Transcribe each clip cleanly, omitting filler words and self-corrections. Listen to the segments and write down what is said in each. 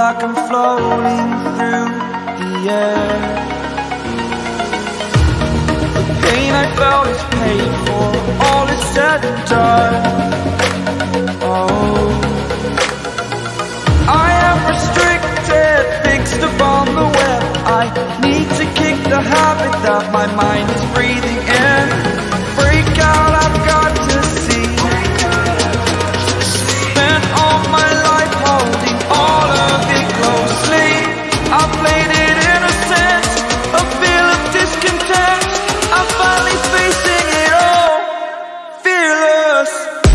like I'm floating through the air. The pain I felt is paid for, all is said and done. Oh, I am restricted, fixed upon the web. I need to kick the habit that my mind is breathing in. Break out, I've got to see. Spent all my life holding all of it closely. I played it innocent, a feel of discontent. I'm finally facing it all, fearless.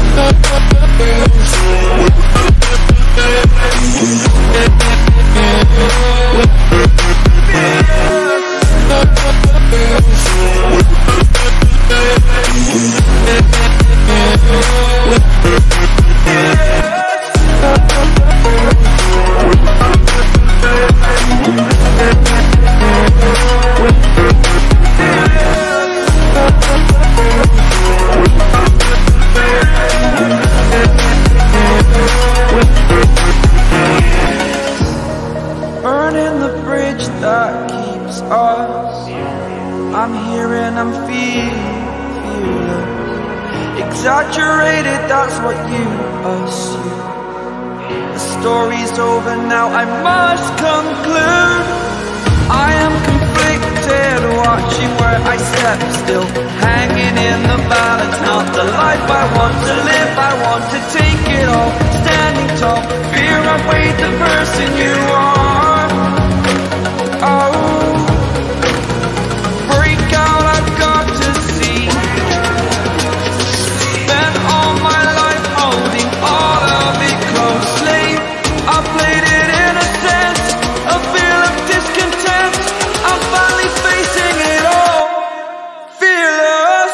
Burning the bridge that keeps us. I'm here and I'm feeling exaggerated, that's what you assume. The story's over now, I must conclude. I am conflicted, watching where I step still, hanging in the balance, not the life I want to live. I want to take it all, standing tall. Fear I've weighed the person you are. Oh, break out, I've got to see. Spent all my life holding all of it closely. I played it innocent, a feel of discontent. I'm finally facing it all, fearless.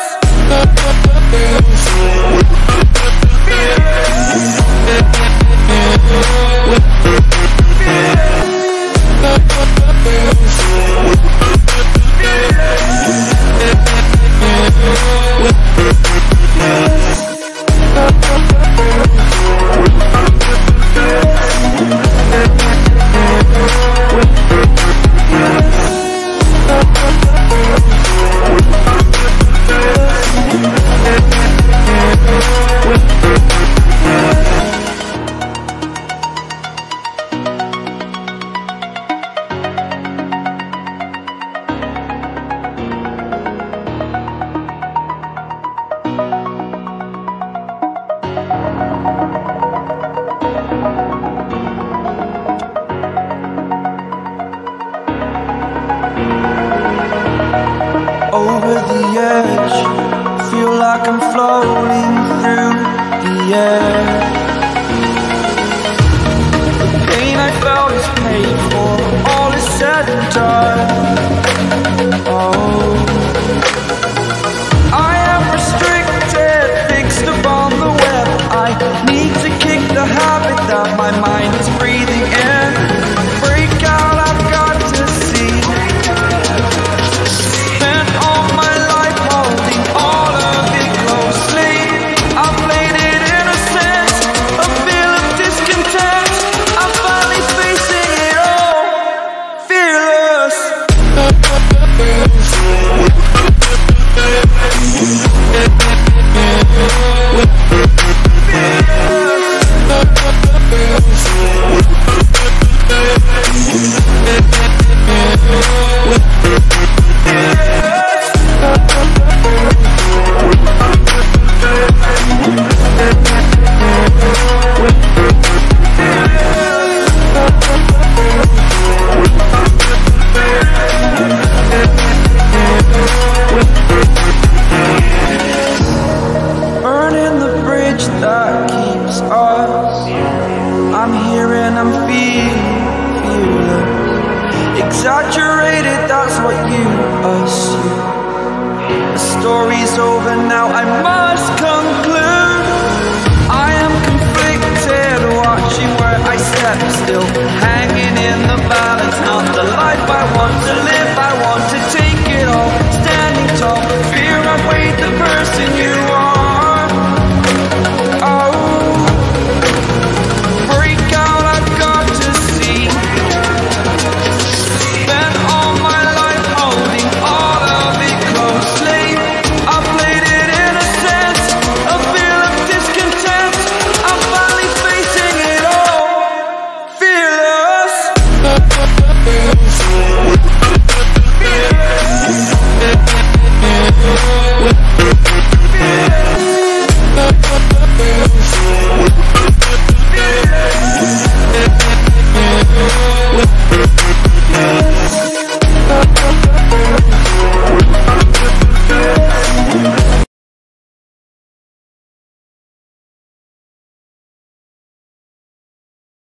Over the edge, feel like I'm floating through the air. The pain I felt is paid for, all is said and done. Oh, I am restricted, fixed upon the web. I need to kick the habit that my mind is breathing in. Break out, I've got to see. Spent all my life holding all of it closely. I played it innocent, a feel of discontent. I'm finally facing it all, fearless. Burning the bridge that keeps us. I'm here and I'm feeling exaggerated, that's what you assume. The story's over now, I must conclude. I am conflicted, watching where I step still, hanging in the balance, not the life I want